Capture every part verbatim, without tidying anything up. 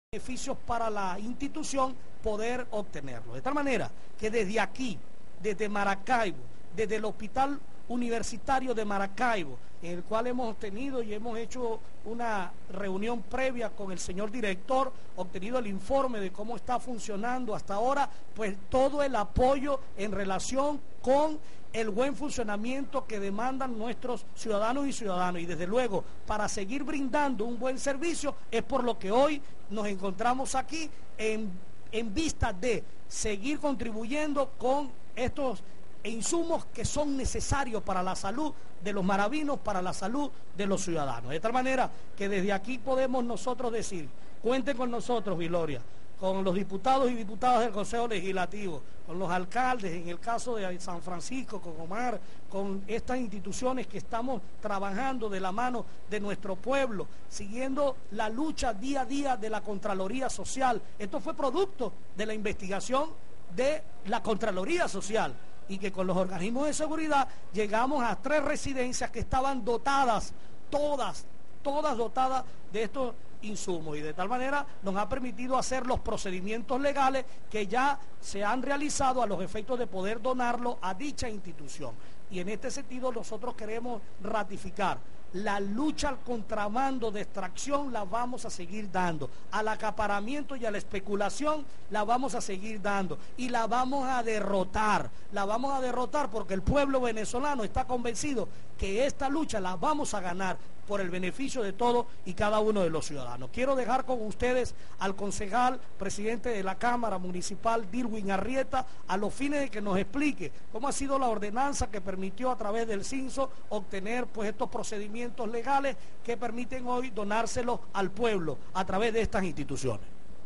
beneficios para la institución poder obtenerlo. De tal manera que desde aquí, desde Maracaibo, desde el Hospital Universitario de Maracaibo, en el cual hemos tenido y hemos hecho una reunión previa con el señor director, obtenido el informe de cómo está funcionando hasta ahora, pues todo el apoyo en relación con el buen funcionamiento que demandan nuestros ciudadanos y ciudadanas. Y desde luego, para seguir brindando un buen servicio, es por lo que hoy nos encontramos aquí en, en vista de seguir contribuyendo con estos insumos que son necesarios para la salud de los maravinos, para la salud de los ciudadanos. De tal manera que desde aquí podemos nosotros decir, cuenten con nosotros, Viloria, con los diputados y diputadas del Consejo Legislativo, con los alcaldes, en el caso de San Francisco, con Omar, con estas instituciones que estamos trabajando de la mano de nuestro pueblo, siguiendo la lucha día a día de la Contraloría Social. Esto fue producto de la investigación de la Contraloría Social, y que con los organismos de seguridad llegamos a tres residencias que estaban dotadas, todas, todas dotadas de estos insumos, y de tal manera nos ha permitido hacer los procedimientos legales que ya se han realizado a los efectos de poder donarlo a dicha institución. Y en este sentido nosotros queremos ratificar la lucha al contrabando de extracción, la vamos a seguir dando, al acaparamiento y a la especulación la vamos a seguir dando, y la vamos a derrotar, la vamos a derrotar porque el pueblo venezolano está convencido que esta lucha la vamos a ganar por el beneficio de todos y cada uno de los ciudadanos. Quiero dejar con ustedes al concejal, presidente de la Cámara Municipal, Dilwin Arrieta, a los fines de que nos explique cómo ha sido la ordenanza que permitió a través del CINSO obtener pues estos procedimientos legales que permiten hoy donárselos al pueblo a través de estas instituciones.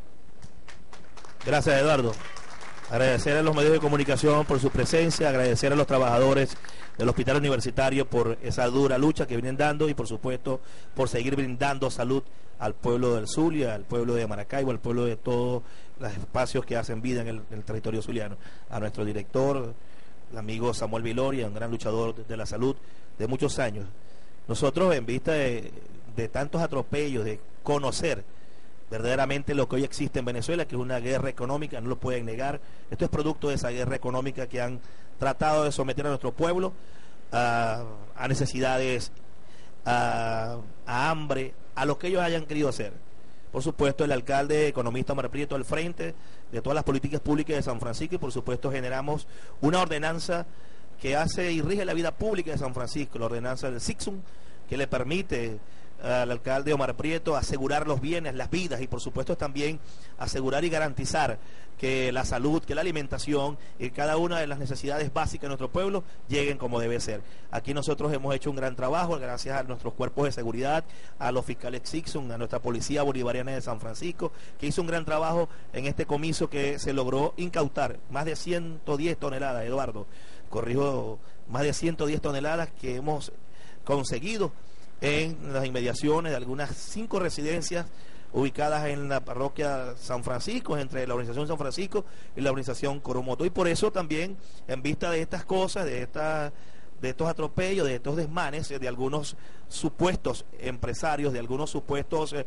Gracias, Eduardo. Agradecer a los medios de comunicación por su presencia, agradecer a los trabajadores del Hospital Universitario por esa dura lucha que vienen dando y por supuesto por seguir brindando salud al pueblo del Zulia, al pueblo de Maracaibo, al pueblo de todos los espacios que hacen vida en el, en el territorio zuliano. A nuestro director, el amigo Samuel Viloria, un gran luchador de la salud de muchos años. Nosotros, en vista de, de tantos atropellos, de conocer verdaderamente lo que hoy existe en Venezuela, que es una guerra económica, no lo pueden negar. Esto es producto de esa guerra económica que han tratado de someter a nuestro pueblo a, a necesidades, a, a hambre, a lo que ellos hayan querido hacer. Por supuesto, el alcalde economista Omar Prieto al frente de todas las políticas públicas de San Francisco, y por supuesto generamos una ordenanza que hace y rige la vida pública de San Francisco, la ordenanza del SICSUN, que le permite al alcalde Omar Prieto asegurar los bienes, las vidas, y por supuesto también asegurar y garantizar que la salud, que la alimentación y cada una de las necesidades básicas de nuestro pueblo lleguen como debe ser. Aquí nosotros hemos hecho un gran trabajo gracias a nuestros cuerpos de seguridad, a los fiscales SICSUN, a nuestra policía bolivariana de San Francisco, que hizo un gran trabajo en este comiso que se logró incautar más de ciento diez toneladas, Eduardo, corrijo, más de ciento diez toneladas que hemos conseguido en las inmediaciones de algunas cinco residencias ubicadas en la parroquia San Francisco, entre la organización San Francisco y la organización Coromoto. Y por eso también, en vista de estas cosas, de esta, de estos atropellos, de estos desmanes, de algunos supuestos empresarios, de algunos supuestos eh,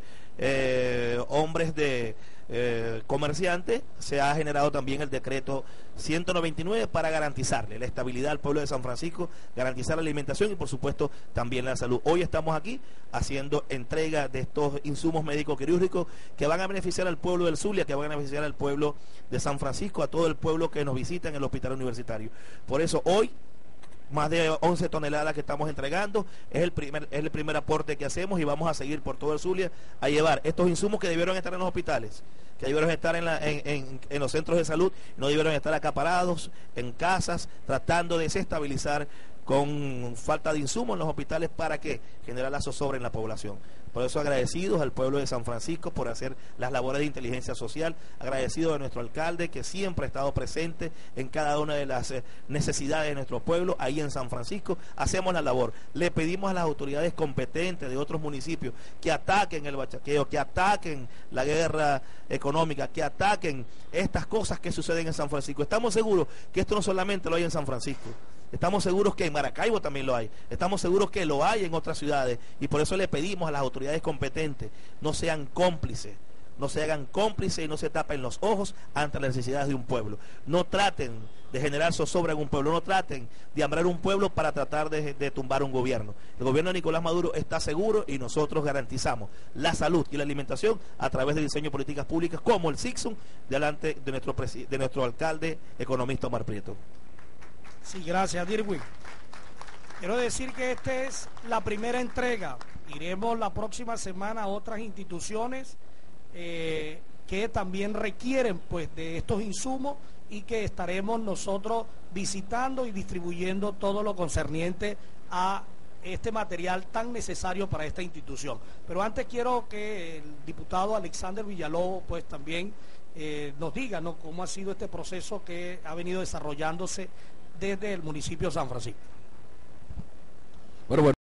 eh, hombres de eh, comerciantes, se ha generado también el decreto ciento noventa y nueve para garantizarle la estabilidad al pueblo de San Francisco, garantizar la alimentación y por supuesto también la salud. Hoy estamos aquí haciendo entrega de estos insumos médico-quirúrgicos que van a beneficiar al pueblo del Zulia, que van a beneficiar al pueblo de San Francisco, a todo el pueblo que nos visita en el Hospital Universitario. Por eso hoy más de once toneladas que estamos entregando, es el primer es el primer aporte que hacemos, y vamos a seguir por todo el Zulia a llevar estos insumos que debieron estar en los hospitales, que debieron estar en, la, en, en, en los centros de salud, no debieron estar acaparados en casas, tratando de desestabilizar con falta de insumos en los hospitales para que generar la zozobra en la población. Por eso agradecidos al pueblo de San Francisco por hacer las labores de inteligencia social, agradecidos a nuestro alcalde que siempre ha estado presente en cada una de las necesidades de nuestro pueblo, ahí en San Francisco, hacemos la labor. Le pedimos a las autoridades competentes de otros municipios que ataquen el bachaqueo, que ataquen la guerra económica, que ataquen estas cosas que suceden en San Francisco. Estamos seguros que esto no solamente lo hay en San Francisco, estamos seguros que en Maracaibo también lo hay, estamos seguros que lo hay en otras ciudades, y por eso le pedimos a las autoridades competentes, no sean cómplices no se hagan cómplices y no se tapen los ojos ante las necesidades de un pueblo. No traten de generar zozobra en un pueblo, no traten de hambrar un pueblo para tratar de, de tumbar un gobierno. El gobierno de Nicolás Maduro está seguro y nosotros garantizamos la salud y la alimentación a través del diseño de políticas públicas como el SICSUN, delante de nuestro, de nuestro alcalde economista Omar Prieto. Sí, gracias, Dirwin. Quiero decir que esta es la primera entrega. Iremos la próxima semana a otras instituciones eh, que también requieren pues de estos insumos y que estaremos nosotros visitando y distribuyendo todo lo concerniente a este material tan necesario para esta institución. Pero antes quiero que el diputado Alexander Villalobos pues también eh, nos diga, ¿no?, cómo ha sido este proceso que ha venido desarrollándose desde el municipio de San Francisco. Bueno, bueno.